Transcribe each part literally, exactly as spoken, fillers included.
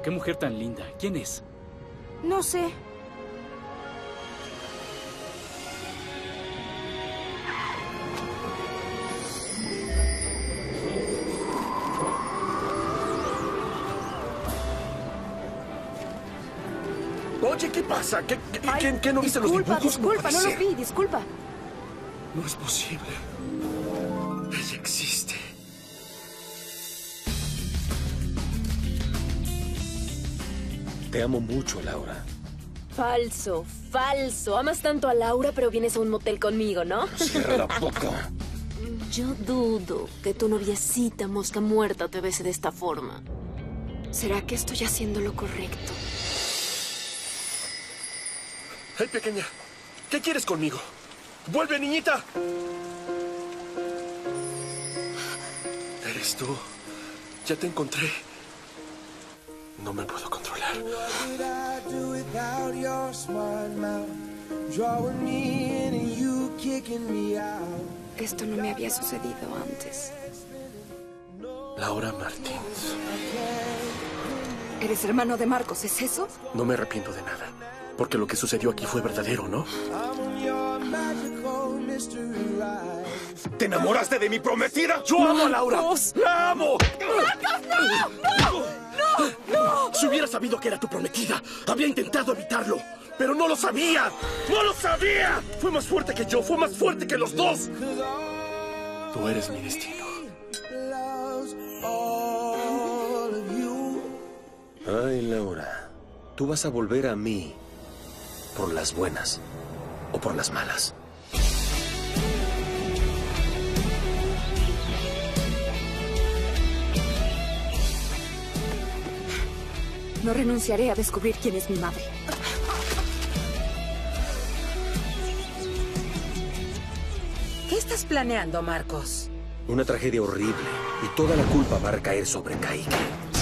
Qué mujer tan linda. ¿Quién es? No sé. Oye, ¿qué pasa? ¿Qué, qué, Ay, ¿qué, qué no viste los disculpa, dibujos? disculpa, no, puede lo ser. vi, disculpa. No es posible. Ella existe. Te amo mucho, Laura. Falso, falso. Amas tanto a Laura, pero vienes a un motel conmigo, ¿no? Cierra la boca. Yo dudo que tu noviecita mosca muerta te bese de esta forma. ¿Será que estoy haciendo lo correcto? Hey, pequeña, ¿qué quieres conmigo? ¡Vuelve, niñita! Eres tú. Ya te encontré. No me puedo controlar. Esto no me había sucedido antes. Laura Martins. ¿Eres hermano de Marcos, es eso? No me arrepiento de nada. Porque lo que sucedió aquí fue verdadero, ¿no? ¿Te enamoraste de mi prometida? ¡Yo amo a Laura! ¡La amo! ¡Marcos, no! ¡No! ¡No! ¡No! Si hubiera sabido que era tu prometida, habría intentado evitarlo. Pero no lo sabía. ¡No lo sabía! Fue más fuerte que yo. Fue más fuerte que los dos. Tú eres mi destino. Ay, Laura. Tú vas a volver a mí. Por las buenas o por las malas. No renunciaré a descubrir quién es mi madre. ¿Qué estás planeando, Marcos? Una tragedia horrible y toda la culpa va a recaer sobre Kaique.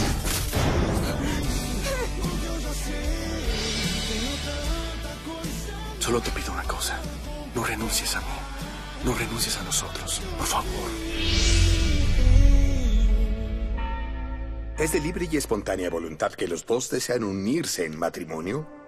Solo te pido una cosa. No renuncies a mí. No renuncies a nosotros. Por favor. ¿Es de libre y espontánea voluntad que los dos desean unirse en matrimonio?